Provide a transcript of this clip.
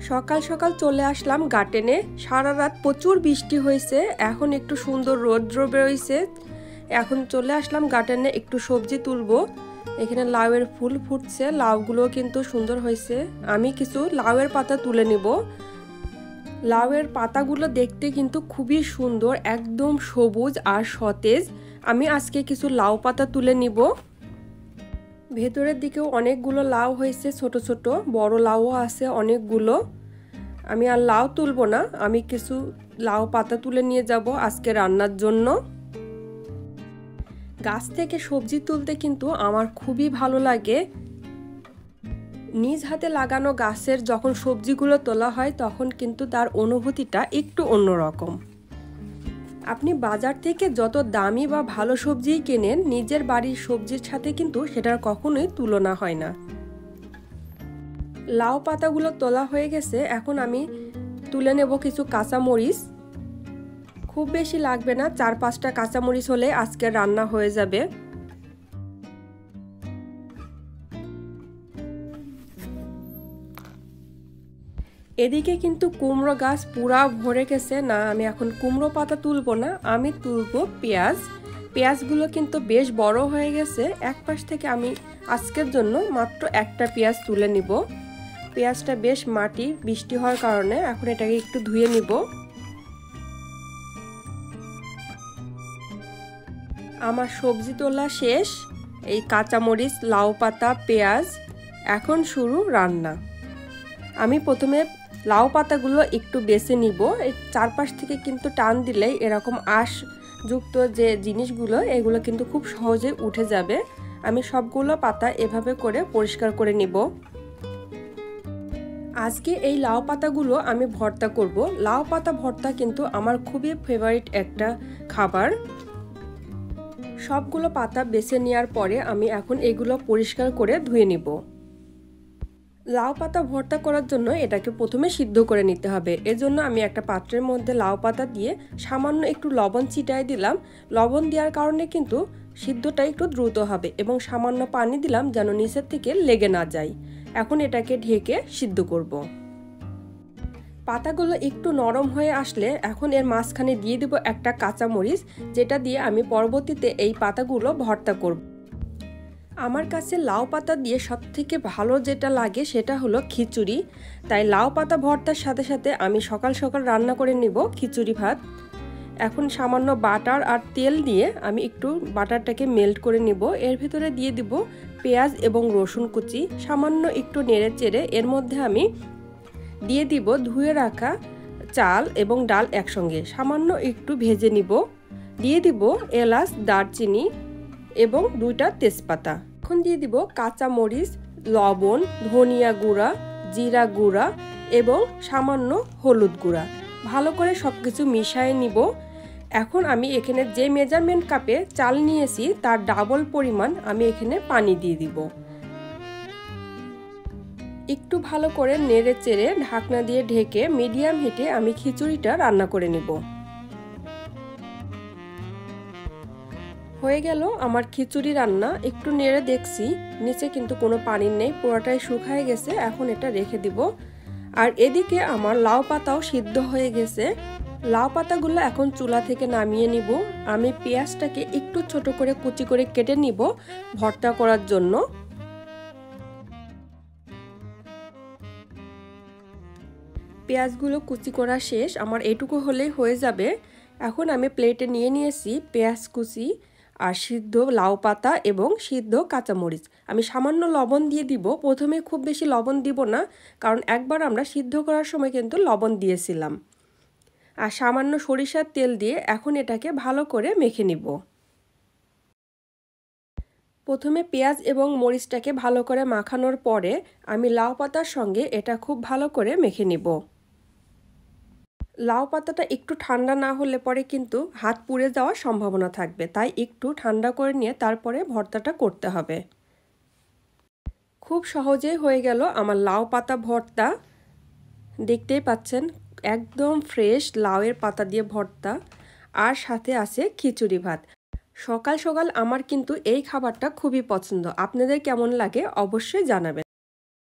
সকাল সকাল চলে আসলাম গার্ডেনে। সারা রাত প্রচুর বৃষ্টি হয়েছে, এখন একটু সুন্দর রৌদ্র বেরোইছে। এখন চলে আসলাম গার্ডেনে একটু সবজি তুলবো। এখানে লাউয়ের ফুল ফুটছে, লাউগুলো কিন্তু সুন্দর হয়েছে। আমি কিছু লাউয়ের পাতা তুলে নিব। লাউয়ের পাতাগুলো দেখতে কিন্তু খুবই সুন্দর, একদম সবুজ আর সতেজ। আমি আজকে কিছু লাউ পাতা তুলে নিব। ভেতরের দিকেও অনেকগুলো লাউ হয়েছে, ছোট ছোট, বড় লাউও আছে অনেকগুলো। আমি আর লাউ তুলবো না, আমি কিছু লাউ পাতা তুলে নিয়ে যাব আজকে রান্নার জন্য। গাছ থেকে সবজি তুলতে কিন্তু আমার খুবই ভালো লাগে। নিজ হাতে লাগানো গাছের যখন সবজিগুলো তোলা হয় তখন কিন্তু তার অনুভূতিটা একটু অন্যরকম। আপনি বাজার থেকে যত দামি বা ভালো সবজিই কেনেন, নিজের বাড়ির সবজির সাথে কিন্তু সেটার কখনোই তুলনা হয় না। লাউ পাতাগুলো তোলা হয়ে গেছে, এখন আমি তুলে নেব কিছু কাঁচামরিচ। খুব বেশি লাগবে না, 4-5টা কাঁচামরিচ হলে আজকে রান্না হয়ে যাবে। এদিকে কিন্তু কুমড়ো গাছ পুরা ভরে গেছে। না, আমি এখন কুমড়ো পাতা তুলবো না, আমি তুলবো পেঁয়াজ। পেঁয়াজগুলো কিন্তু বেশ বড় হয়ে গেছে। এক পাশ থেকে আমি আজকের জন্য মাত্র একটা পেঁয়াজ তুলে নিব। পেঁয়াজটা বেশ মাটি, বৃষ্টি হওয়ার কারণে এখন এটাকে একটু ধুয়ে নিব। আমার সবজি তোলা শেষ। এই কাঁচামরিচ, লাউ পাতা, পেঁয়াজ, এখন শুরু রান্না। আমি প্রথমে লাউ পাতাগুলো একটু বেছে নিব। এই চারপাশ থেকে কিন্তু টান দিলেই এরকম আঁশযুক্ত যে জিনিসগুলো, এগুলো কিন্তু খুব সহজে উঠে যাবে। আমি সবগুলো পাতা এভাবে করে পরিষ্কার করে নিব। আজকে এই লাউ পাতাগুলো আমি ভর্তা করব। লাউ পাতা ভর্তা কিন্তু আমার খুবই ফেভারিট একটা খাবার। সবগুলো পাতা বেছে নেওয়ার পরে আমি এখন এগুলো পরিষ্কার করে ধুয়ে নিব। লাউ পাতা ভর্তা করার জন্য এটাকে প্রথমে সিদ্ধ করে নিতে হবে। এজন্য আমি একটা পাত্রের মধ্যে লাউ পাতা দিয়ে সামান্য একটু লবণ ছিটাই দিলাম। লবণ দেওয়ার কারণে কিন্তু সিদ্ধটা একটু দ্রুত হবে, এবং সামান্য পানি দিলাম যেন নিচের থেকে লেগে না যায়। এখন এটাকে ঢেকে সিদ্ধ করব। পাতাগুলো একটু নরম হয়ে আসলে এখন এর মাঝখানে দিয়ে দেব একটা কাঁচামরিচ, যেটা দিয়ে আমি পরবর্তীতে এই পাতাগুলো ভর্তা করব। আমার কাছে লাউ পাতা দিয়ে সবথেকে ভালো যেটা লাগে সেটা হলো খিচুড়ি। তাই লাউ পাতা ভর্তার সাথে সাথে আমি সকাল সকাল রান্না করে নিব খিচুড়ি ভাত। এখন সামান্য বাটার আর তেল দিয়ে আমি একটু বাটারটাকে মেল্ট করে নিব। এর ভিতরে দিয়ে দিব পেঁয়াজ এবং রসুন কুচি। সামান্য একটু নেড়ে চেড়ে এর মধ্যে আমি দিয়ে দিব ধুয়ে রাখা চাল এবং ডাল একসঙ্গে সামান্য একটু ভেজে নিব। দিয়ে দিব এলাচ, দারচিনি এবং 2টা তেজপাতা। এখন দিয়ে দিব কাঁচা মরিচ, লবণ, ধনিয়া গুঁড়া, জিরা গুঁড়া এবং সামান্য হলুদ গুঁড়া। ভালো করে সবকিছু মিশিয়ে নিব। এখন আমি এখানে যে মেজারমেন্ট কাপে চাল নিয়েছি তার ডাবল পরিমাণ আমি এখানে পানি দিয়ে দিব। একটু ভালো করে নেড়ে চেড়ে ঢাকনা দিয়ে ঢেকে মিডিয়াম হিটে আমি খিচুড়িটা রান্না করে নিব। হয়ে গেল আমার খিচুড়ি রান্না। একটু নেড়ে দেখছি নিচে কিন্তু কোনো পানি নেই, পুরোটাই শুকায় গেছে। এখন এটা রেখে দিব। আর এদিকে আমার লাউ পাতাও সিদ্ধ হয়ে গেছে। লাউ পাতাগুলো এখন চুলা থেকে নামিয়ে নিব। আমি পেঁয়াজটাকে একটু ছোট করে কুচি করে কেটে নিব ভর্তা করার জন্য। পেঁয়াজগুলো কুচি করা শেষ, আমার এটুকু হলেই হয়ে যাবে। এখন আমি প্লেটে নিয়ে নিয়েছি পেঁয়াজ কুচি আর সিদ্ধ লাউ পাতা এবং সিদ্ধ কাঁচামরিচ। আমি সামান্য লবণ দিয়ে দিব। প্রথমে খুব বেশি লবণ দিব না, কারণ একবার আমরা সিদ্ধ করার সময় কিন্তু লবণ দিয়েছিলাম। আর সামান্য সরিষার তেল দিয়ে এখন এটাকে ভালো করে মেখে নিব। প্রথমে পেঁয়াজ এবং মরিচটাকে ভালো করে মাখানোর পরে আমি লাউ পাতার সঙ্গে এটা খুব ভালো করে মেখে নিব। লাউ পাতাটা একটু ঠান্ডা না হলে পরে কিন্তু হাত পুড়ে যাওয়ার সম্ভাবনা থাকবে, তাই একটু ঠান্ডা করে নিয়ে তারপরে ভর্তাটা করতে হবে। খুব সহজেই হয়ে গেল আমার লাউ পাতা ভর্তা। দেখতেই পাচ্ছেন একদম ফ্রেশ লাউয়ের পাতা দিয়ে ভর্তা, আর সাথে আছে খিচুড়ি ভাত। সকাল সকাল আমার কিন্তু এই খাবারটা খুবই পছন্দ। আপনাদের কেমন লাগে অবশ্যই জানাবেন।